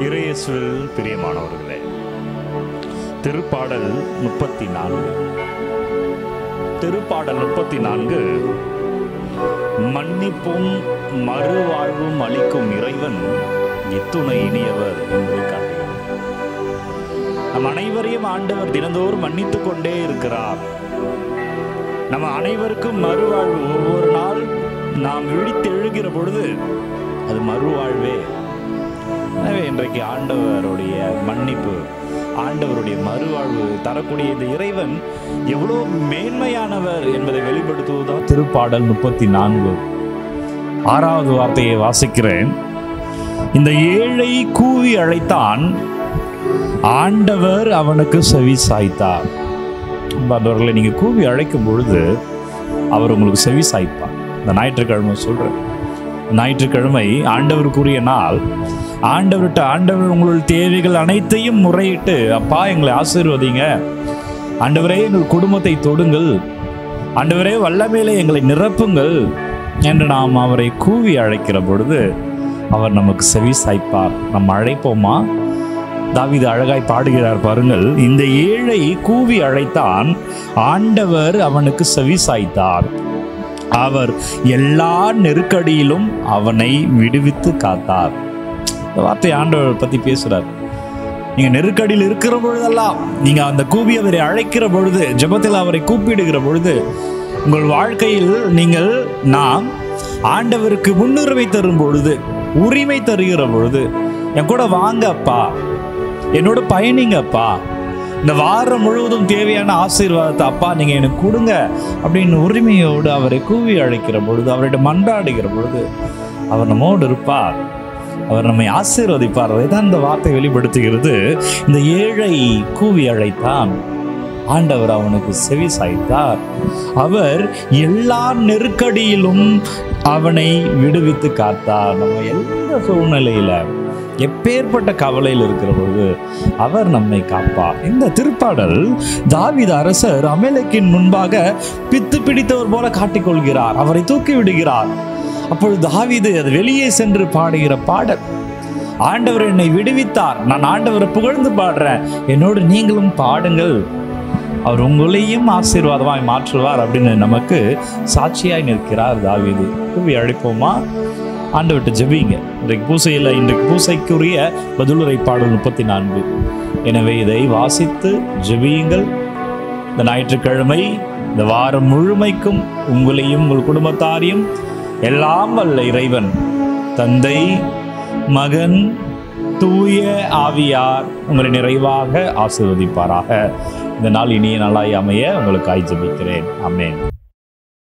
இறையேசுவில் பிரியமானவர்களே, திருப்பாடல் 34 மன்னிப்பும் மறுவாழ்வும் அளிக்கும் இறைவன் எத்துணை இனியவர் என்பதை காட்டுகிறது. நம் அனைவரையும் ஆண்டவர் தினந்தோறும் மன்னித்துக் கொண்டே இருக்கிறார். நம்ம அனைவருக்கும் மறுவாழ்வு. ஒவ்வொரு நாள் நாம் விழித்தெழுகிற பொழுது அது மறுவாழ்வே. எனவே இன்றைக்கு ஆண்டவருடைய மன்னிப்பு, ஆண்டவருடைய மறுவாழ்வு தரக்கூடிய இந்த இறைவன் எவ்வளோ மேன்மையானவர் என்பதை வெளிப்படுத்துவதுதான் திருப்பாடல் 34 6வது வார்த்தையை வாசிக்கிறேன். இந்த ஏழை கூவி அழைத்தான், ஆண்டவர் அவனுக்கு செவி சாய்த்தார். அவர்களை நீங்க கூவி அழைக்கும் பொழுது அவர் உங்களுக்கு செவி சாய்ப்பார். இந்த ஞாயிற்றுக்கிழமை சொல்றேன், ஞாயிற்றுக்கிழமை ஆண்டவருக்குரிய நாள். ஆண்டவர் உங்களுடைய தேவைகள் அனைத்தையும் முறையிட்டு, அப்பா எங்களை ஆசீர்வதிங்க, ஆண்டவரே எங்கள் குடும்பத்தை தொடுங்கள், ஆண்டவரே வல்லமையிலே எங்களை நிரப்புங்கள் என்று நாம் அவரை கூவி அழைக்கிற பொழுது அவர் நமக்கு செவி சாய்ப்பார். நம்ம அழைப்போமா? தாவீது அழகாய் பாடுகிறார் பாருங்கள். இந்த ஏழை கூவி அழைத்தான், ஆண்டவர் அவனுக்கு செவி சாய்த்தார், அவர் எல்லா நெருக்கடியிலும் அவனை விடுவித்து காத்தார். இந்த வார்த்தை ஆண்டவர் பத்தி பேசுறார். நீங்க நெருக்கடியில் இருக்கிற பொழுதெல்லாம், நீங்க அந்த கூவி அவரை அழைக்கிற பொழுது, ஜெபத்தில் அவரை கூப்பிடுகிற பொழுது, உங்கள் வாழ்க்கையில் நாம் ஆண்டவருக்கு முன்னுரிமை தரும் பொழுது, உரிமை தருகிற பொழுது, என் கூட வாங்க அப்பா, என்னோட பயணிங்கப்பா, இந்த வாரம் முழுவதும் தேவையான ஆசீர்வாதத்தை அப்பா நீங்க எனக்கு கொடுங்க அப்படின்னு உரிமையோடு அவரை கூவி அழைக்கிற பொழுது, அவரிடம் மன்றாடுகிற பொழுது அவர் நம்மோடு இருப்பார், அவர் நம்மை ஆசீர்வதிப்பார். அதைதான் இந்த வார்த்தை வெளிப்படுத்துகிறது. இந்த ஏழை கூவி அழைத்தான், ஆண்டவர் அவனுக்கு செவி சாய்த்தார், அவர் எல்லா நெருக்கடியிலும் அவனை விடுவித்து காத்தார். நம்ம எந்த சூழ்நிலையில, எப்பேற்பட்ட கவலையில் இருக்கிற பொழுது அவர் நம்மை காப்பார். இந்த திருப்பாடல் தாவீது அரசர் அமலேக்கின் முன்பாக பித்து பிடித்தவர் போல காட்டிக்கொள்கிறார், அவரை தூக்கி விடுகிறார். அப்பொழுது தாவீது அது வெளியே சென்று பாடுகிற பாடல். ஆண்டவர் என்னை விடுவித்தார், நான் ஆண்டவரை புகழ்ந்து பாடுறேன், என்னோடு நீங்களும் பாடுங்கள், அவர் உங்களையும் ஆசீர்வாதமாய் மாற்றுவார் அப்படின்னு நமக்கு சாட்சியாய் நிற்கிறார் தாவீது. கூவி அழைப்போமா? ஆண்டவர்கிட்ட ஜெபிங்க. இன்றைக்கு பூசைக்குரிய பதிலுரை பாடல் 34. எனவே இதை வாசித்து ஜெபியுங்கள். இந்த ஞாயிற்றுக்கிழமை, இந்த வாரம் முழுமைக்கும் உங்களையும் உங்கள் குடும்பத்தாரையும் எல்லாம் வல்ல இறைவன் தந்தை, மகன், தூய ஆவியார் உங்களை நிறைவாக ஆசீர்வதிப்பாராக. இந்த நாள் இனிய நாளாய் அமைய உங்களுக்காய் ஜெபிக்கிறேன். ஆமென்.